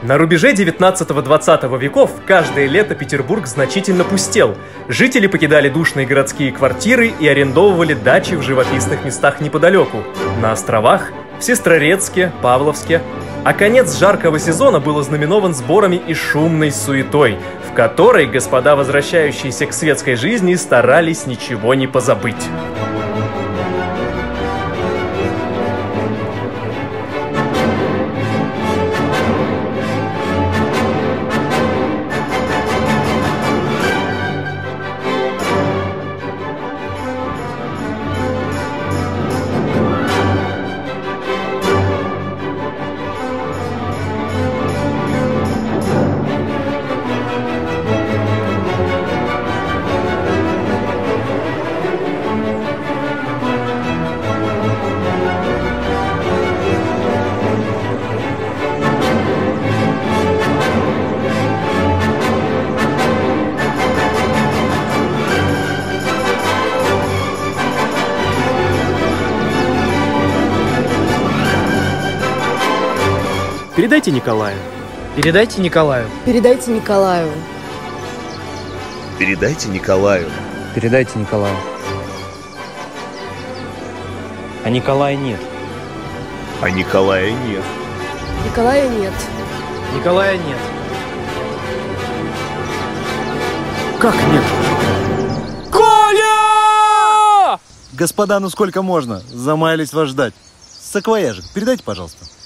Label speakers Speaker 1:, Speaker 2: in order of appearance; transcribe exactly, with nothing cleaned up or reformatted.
Speaker 1: На рубеже девятнадцатого-двадцатого веков каждое лето Петербург значительно пустел. Жители покидали душные городские квартиры и арендовывали дачи в живописных местах неподалеку. На островах, в Сестрорецке, Павловске. А конец жаркого сезона был ознаменован сборами и шумной суетой, в которой господа, возвращающиеся к светской жизни, старались ничего не позабыть.
Speaker 2: Передайте Николаю.
Speaker 3: Передайте Николаю.
Speaker 4: Передайте Николаю.
Speaker 5: Передайте Николаю.
Speaker 3: Передайте Николаю. А Николая нет.
Speaker 5: А Николая нет.
Speaker 4: Николая нет.
Speaker 3: Николая нет.
Speaker 2: Как нет?
Speaker 6: Господа, ну сколько можно? Замаялись вас ждать. Саквояжик передайте, пожалуйста.